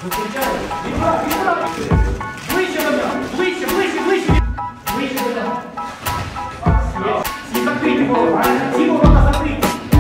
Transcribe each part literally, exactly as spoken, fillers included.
Ближче до нього! Ближче, ближче, ближче! Ближче до нього! Всі закриті ворота! Всі ворота закриті!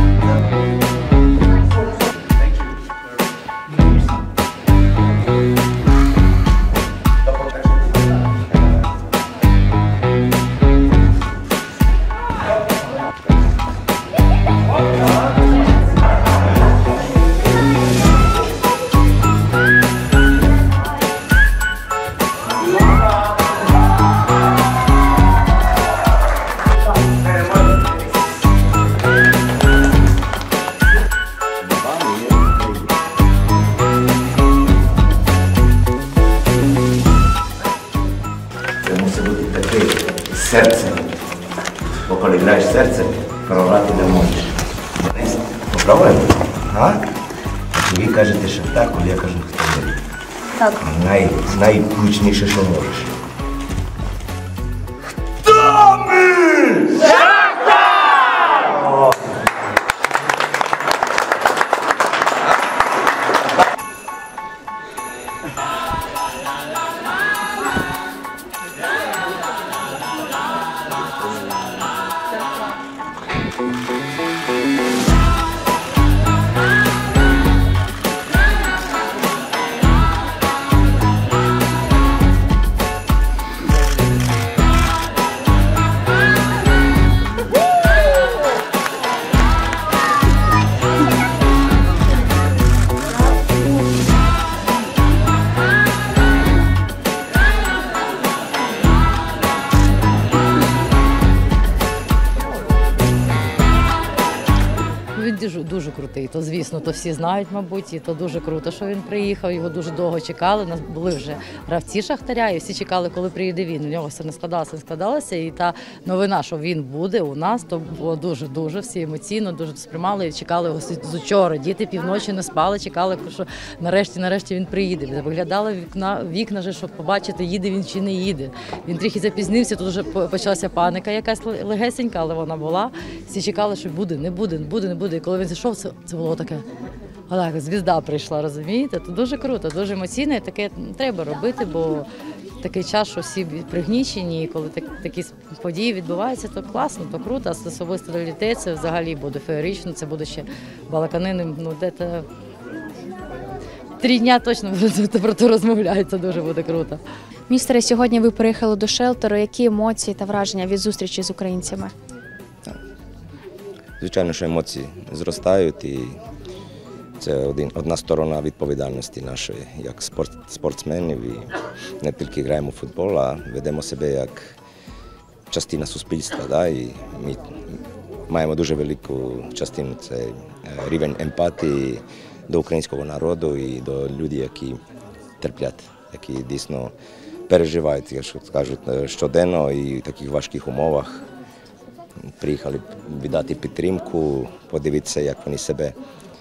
Серцем, бо коли граєш серцем, програти не можеш. Попробуємо? А? Ви кажете, що так, коли я кажу, хто не. Так. Най, найгучніше, що можеш. Хто ми? Шахтар! Він дуже, дуже крутий, то звісно, то всі знають, мабуть, і то дуже круто, що він приїхав, його дуже довго чекали, у нас були вже гравці Шахтаря, і всі чекали, коли приїде він, у нього все не складалося, не складалося, і та новина, що він буде у нас, то було дуже-дуже, всі емоційно, дуже сприймали і чекали його з учора, діти півночі не спали, чекали, що нарешті, нарешті він приїде, виглядали вікна, вікна, щоб побачити, їде він чи не їде. Він трохи запізнився, тут вже почалася паніка якась легесенька, але вона була, всі чекали, що буде, не буде, не буде, не буде. І коли він зайшов, це, це було таке, так, звізда прийшла, розумієте? Це дуже круто, дуже емоційно, і таке треба робити, бо такий час, що всі пригнічені, і коли так, такі події відбуваються, то класно, то круто, а особисто для дітей це взагалі буде феєрично, це буде ще балаканини, ну, де-то три дня точно про це розмовляють, це дуже буде круто. Містере, сьогодні ви приїхали до шелтеру. Які емоції та враження від зустрічі з українцями? Звичайно, що емоції зростають, і це один, одна сторона відповідальності нашої, як спорт, спортсменів. І не тільки граємо в футбол, а ведемо себе як частина суспільства. Да? І ми маємо дуже велику частину, це рівень емпатії до українського народу і до людей, які терплять, які дійсно переживають, як кажуть, щоденно і в таких важких умовах. Приїхали віддати підтримку, подивитися, як вони себе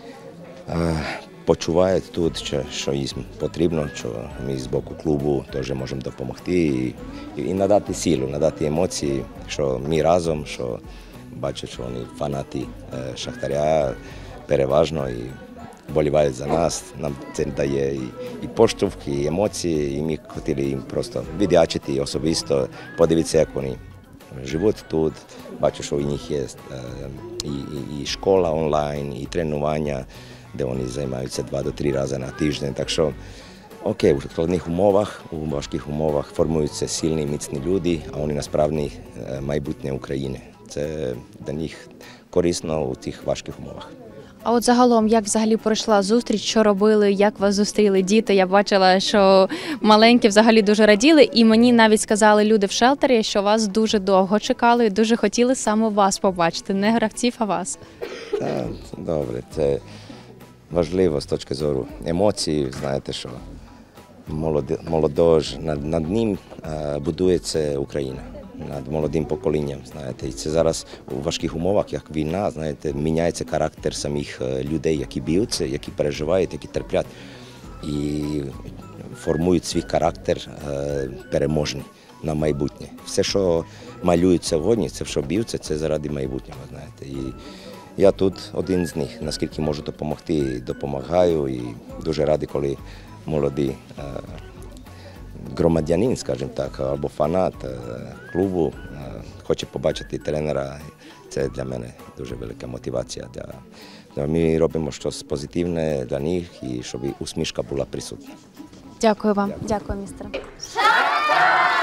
почувають тут, що їм потрібно, що ми з боку клубу теж можемо допомогти і, і надати силу, надати емоції, що ми разом, що бачать, що вони фанати Шахтаря переважно і вболівають за нас. Нам це дає і, і поштовх, і емоції, і ми хотіли їм просто віддячити особисто, подивитися, як вони живуть тут. Бачу, що у них є і, і, і школа онлайн, і тренування, де вони займаються два до три рази на тиждень. Так що, окей, у складних умовах, у важких умовах формуються сильні, міцні люди, а вони насправді майбутнє України. Це для них корисно у цих важких умовах. А от загалом, як взагалі пройшла зустріч, що робили, як вас зустріли діти? Я бачила, що маленькі взагалі дуже раділи, і мені навіть сказали люди в шелтері, що вас дуже довго чекали і дуже хотіли саме вас побачити, не гравців, а вас. Так, добре, це важливо з точки зору емоцій, знаєте, що молодіж, над, над ним будується Україна. Над молодим поколінням, знаєте, і це зараз у важких умовах, як війна, знаєте, міняється характер самих людей, які б'ються, які переживають, які терплять і формують свій характер переможний на майбутнє. Все, що малюють сьогодні, це що б'ються, це заради майбутнього, знаєте. І я тут один з них, наскільки можу допомогти, допомагаю і дуже радий, коли молодий е, громадянин, скажімо так, або фанат е, клубу е, хоче побачити тренера. Це для мене дуже велика мотивація. Для, для ми робимо щось позитивне для них і щоб усмішка була присутня. Дякую вам. Дякую, містере.